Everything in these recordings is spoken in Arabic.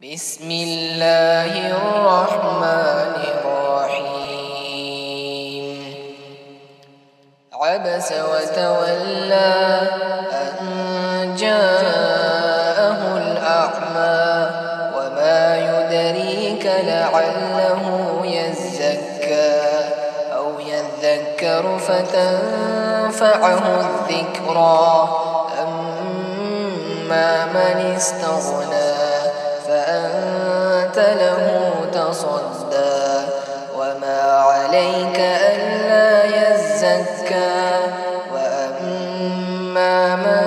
بسم الله الرحمن الرحيم عبس وتولى أن جاءه الأعمى وما يدريك لعله يزكى أو يذكر فتنفعه الذكرى أما من استغنى فأنت له تصدى وما عليك ألا يزكى وأما من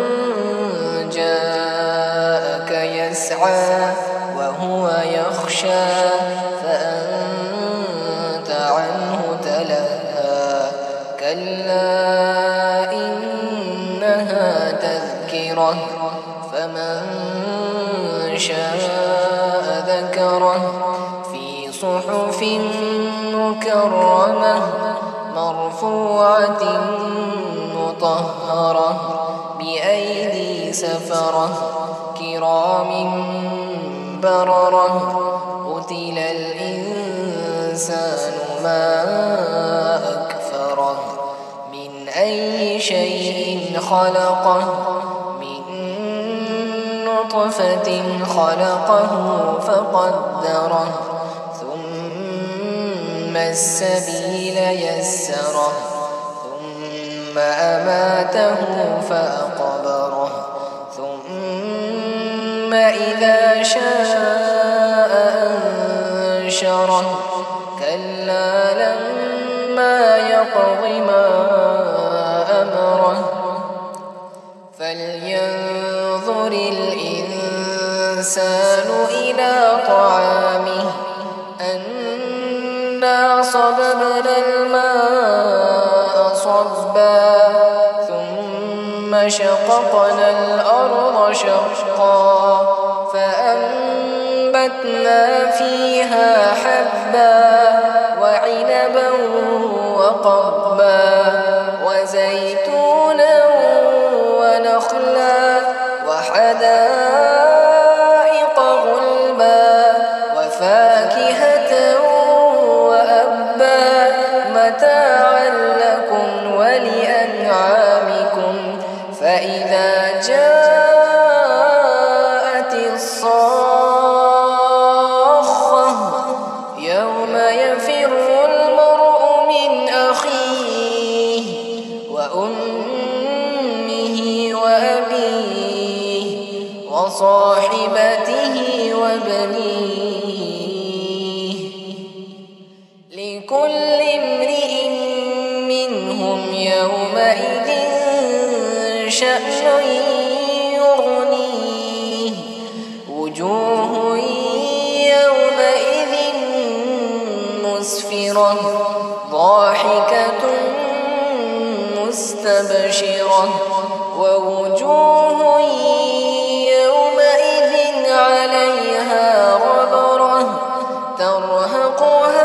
جاءك يسعى وهو يخشى فأنت عنه تلهى كلا إنها تذكرة فمن شاء ذكره في صحف مكرمة مرفوعة مطهرة بأيدي سفرة كرام بررة قتل الإنسان ما أكفره من أي شيء خلقه نطفة خلقه فقدره ثم السبيل يسره ثم أماته فأقبره ثم إذا شاء أنشره كلا لما يقض ما أمره فلينظر الإنسان إلى طعامه أنا صببنا الماء صبا ثم شققنا الأرض شقا فأنبتنا فيها حبا وعنبا وقضبا وزيتونا ونخلا وحدائق غلبا وفاكهة وأبا متاعا لكم ولأنعامكم فإذا جاءت الصاخة يوم يفر المرء من أخيه وأمه وأبيه وصاحبته وبنيه لكل امرئ منهم يومئذ شأن يغنيه وجوه يومئذ مسفرة ضاحكة مستبشرة ووجوه يومئذ عليها غبرة ترهقها